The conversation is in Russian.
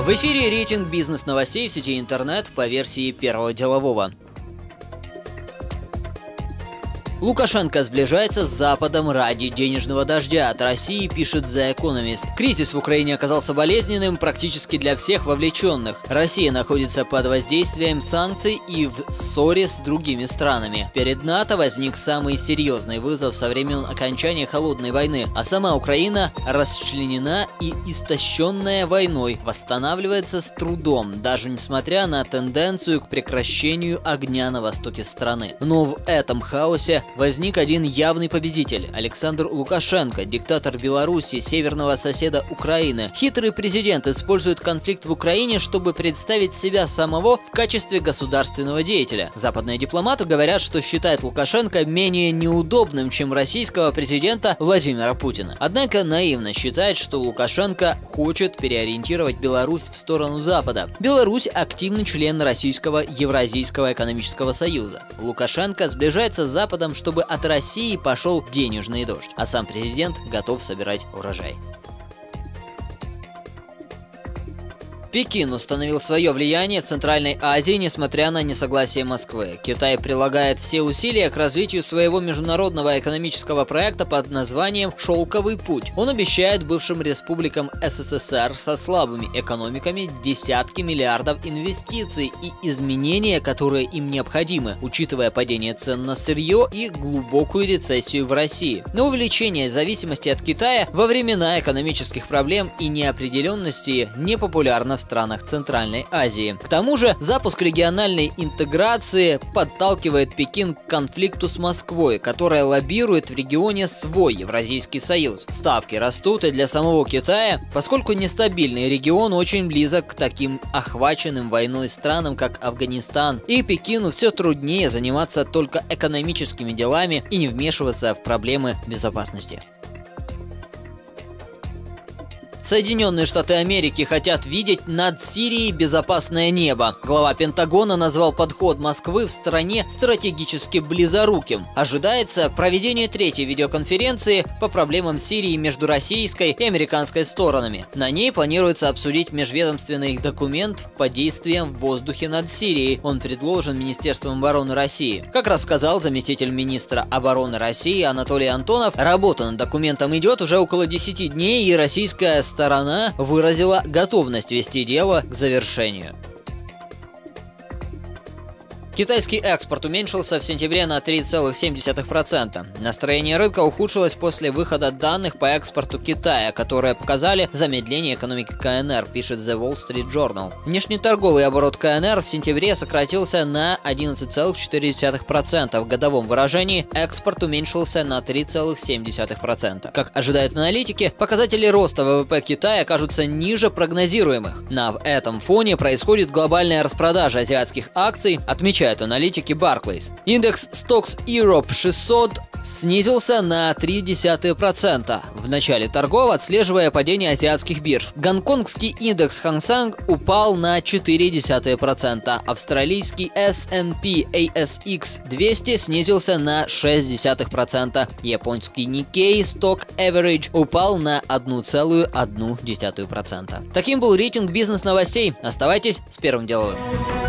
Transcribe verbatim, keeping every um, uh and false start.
В эфире рейтинг бизнес-новостей в сети интернет по версии Первого делового. Лукашенко сближается с Западом ради денежного дождя. От России пишет The Economist. Кризис в Украине оказался болезненным практически для всех вовлеченных. Россия находится под воздействием санкций и в ссоре с другими странами. Перед НАТО возник самый серьезный вызов со времен окончания Холодной войны, а сама Украина расчленена и истощенная войной, восстанавливается с трудом, даже несмотря на тенденцию к прекращению огня на востоке страны. Но в этом хаосе возник один явный победитель – Александр Лукашенко, диктатор Беларуси, северного соседа Украины. Хитрый президент использует конфликт в Украине, чтобы представить себя самого в качестве государственного деятеля. Западные дипломаты говорят, что считают Лукашенко менее неудобным, чем российского президента Владимира Путина. Однако наивно считать, что Лукашенко хочет переориентировать Беларусь в сторону Запада. Беларусь – активный член Российского Евразийского экономического союза. Лукашенко сближается с Западом, чтобы от России пошел денежный дождь, а сам президент готов собирать урожай. Пекин установил свое влияние в Центральной Азии, несмотря на несогласие Москвы. Китай прилагает все усилия к развитию своего международного экономического проекта под названием «Шелковый путь». Он обещает бывшим республикам СССР со слабыми экономиками десятки миллиардов инвестиций и изменения, которые им необходимы, учитывая падение цен на сырье и глубокую рецессию в России. Но увеличение зависимости от Китая во времена экономических проблем и неопределенности непопулярно в странах Центральной Азии. К тому же запуск региональной интеграции подталкивает Пекин к конфликту с Москвой, которая лоббирует в регионе свой Евразийский союз. Ставки растут и для самого Китая, поскольку нестабильный регион очень близок к таким охваченным войной странам, как Афганистан, и Пекину все труднее заниматься только экономическими делами и не вмешиваться в проблемы безопасности. Соединенные Штаты Америки хотят видеть над Сирией безопасное небо. Глава Пентагона назвал подход Москвы в стране стратегически близоруким. Ожидается проведение третьей видеоконференции по проблемам Сирии между российской и американской сторонами. На ней планируется обсудить межведомственный документ по действиям в воздухе над Сирией. Он предложен Министерством обороны России. Как рассказал заместитель министра обороны России Анатолий Антонов, работа над документом идет уже около десяти дней, и российская сторона выразила готовность вести дело к завершению. Китайский экспорт уменьшился в сентябре на три целых семь десятых процента. Настроение рынка ухудшилось после выхода данных по экспорту Китая, которые показали замедление экономики КНР, пишет The Wall Street Journal. Внешнеторговый оборот КНР в сентябре сократился на одиннадцать целых четыре десятых процента. В годовом выражении экспорт уменьшился на три целых семь десятых процента. Как ожидают аналитики, показатели роста ВВП Китая окажутся ниже прогнозируемых. На этом фоне происходит глобальная распродажа азиатских акций, отмечают аналитики Barclays. Индекс Stocks Europe шестьсот снизился на ноль целых три десятых процента в начале торгов, отслеживая падение азиатских бирж. Гонконгский индекс Hang Seng упал на четыре десятых процента. Австралийский эс энд пи эй эс икс двести снизился на шесть десятых процента. Японский Nikkei Stock Average упал на одна целая одна десятая процента. Таким был рейтинг бизнес-новостей. Оставайтесь с Первым деловым.